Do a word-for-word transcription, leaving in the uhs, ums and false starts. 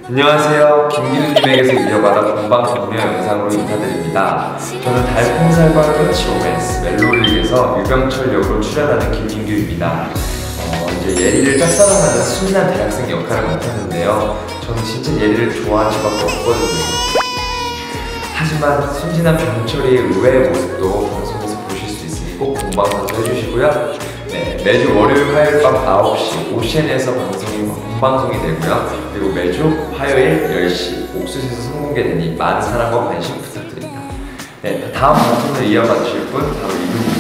안녕하세요. 김기루님에게서 이어받아 본방 격려 영상으로 인사드립니다. 저는 달콤살과 끝이 로맨스 멜로릭에서 유병철 역으로 출연하는 김민규입니다. 어, 이제 예리를 짝사랑하는 순진한 대학생 역할을 맡았는데요. 저는 진짜 예리를 좋아할 수밖에 없거든요. 하지만 순진한 병철이의 의외의 모습도 방송에서 보실 수 있으니 꼭 본방사수 해주시고요. 네, 매주 월요일, 화요일 밤 아홉 시 오씨엔에서 방송이 본방송이 되고요. 그리고 매주 화요일 열 시 옥수수에서 선공개되니 많은 사랑과 관심 부탁드립니다. 네, 다음 방송을 이어가 주실 분 바로 이분입니다.